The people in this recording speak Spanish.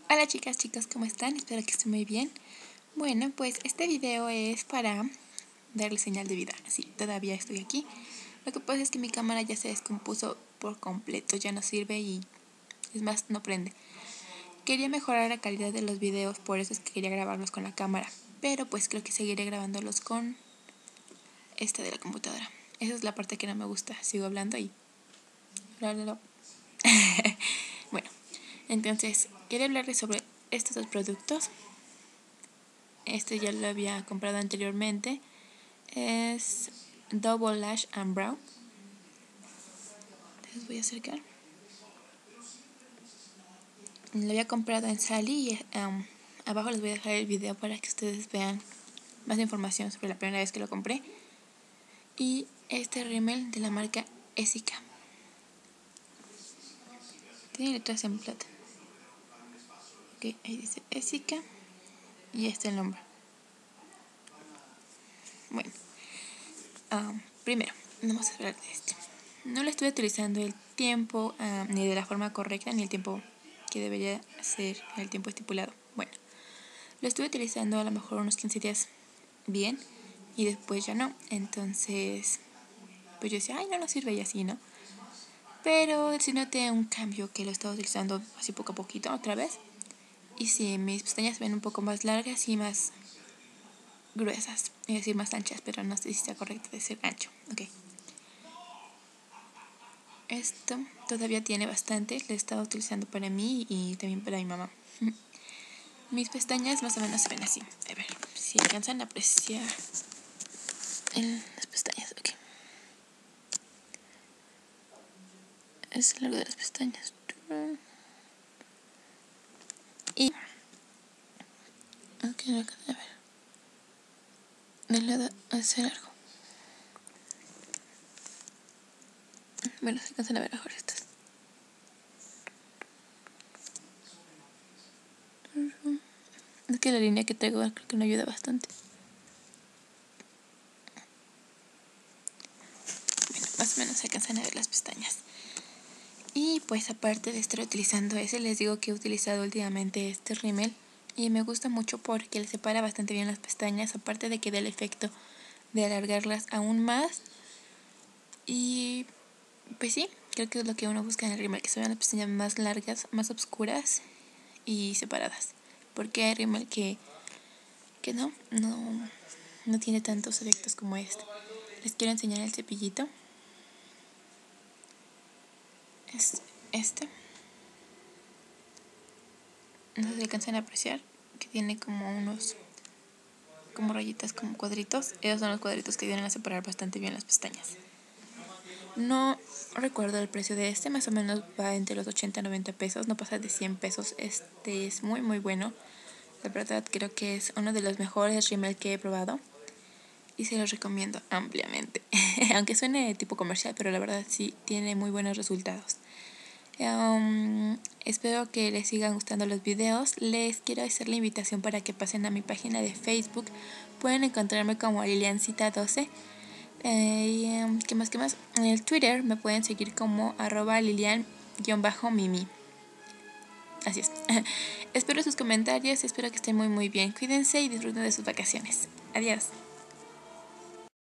Hola chicas, chicos, ¿cómo están? Espero que estén muy bien. Bueno, pues este video es para darle señal de vida. Sí, todavía estoy aquí. Lo que pasa es que mi cámara ya se descompuso por completo, ya no sirve y es más, no prende. Quería mejorar la calidad de los videos, por eso es que quería grabarlos con la cámara. Pero pues creo que seguiré grabándolos con esta de la computadora. Esa es la parte que no me gusta. Sigo hablando y... Bueno, entonces quería hablarles sobre estos dos productos. Este ya lo había comprado anteriormente. Es Double Lash and Brow. Les voy a acercar. Lo había comprado en Sally y abajo les voy a dejar el video para que ustedes vean más información sobre la primera vez que lo compré. Y este rímel de la marca Essica. Tiene letras en plata. Ok, ahí dice Essica y este el nombre. Bueno, primero, vamos a hablar de este. No lo estuve utilizando el tiempo ni de la forma correcta ni el tiempo que debería ser el tiempo estipulado. Bueno, lo estuve utilizando a lo mejor unos 15 días bien y después ya no. Entonces, pues yo decía, ay, no sirve y así, ¿no? Pero sí noté un cambio que lo estaba utilizando así poco a poquito otra vez. Y sí, mis pestañas se ven un poco más largas y más gruesas. Es decir, más anchas, pero no sé si está correcto decir ancho. Ok. Esto todavía tiene bastante, lo he estado utilizando para mí y también para mi mamá. Mis pestañas más o menos se ven así. A ver, si alcanzan a apreciar las pestañas, ok. Es el largo de las pestañas. Y... ok, no alcanzan a ver. Del lado hacia largo. Bueno, se alcanzan a ver mejor estas. Es que la línea que traigo creo que no ayuda bastante. Bueno, más o menos se alcanzan a ver las pestañas. Y pues aparte de estar utilizando ese, les digo que he utilizado últimamente este rímel. Y me gusta mucho porque le separa bastante bien las pestañas. Aparte de que da el efecto de alargarlas aún más. Y pues sí, creo que es lo que uno busca en el rímel. Que se vean las pestañas más largas, más oscuras y separadas. Porque hay rímel que no tiene tantos efectos como este. Les quiero enseñar el cepillito. Es este. No sé si alcanzan a apreciar que tiene como rayitas, como cuadritos. Esos son los cuadritos que vienen a separar bastante bien las pestañas. No recuerdo el precio de este, más o menos va entre los 80 y 90 pesos, no pasa de 100 pesos. Este es muy muy bueno. La verdad creo que es uno de los mejores rímel que he probado y se los recomiendo ampliamente. Aunque suene tipo comercial, pero la verdad sí tiene muy buenos resultados. Espero que les sigan gustando los videos. Les quiero hacer la invitación para que pasen a mi página de Facebook. Pueden encontrarme como Liliancita12. ¿Qué más? En el Twitter me pueden seguir como @Lilian_Mimi. Así es. Espero sus comentarios. Espero que estén muy muy bien. Cuídense y disfruten de sus vacaciones. Adiós.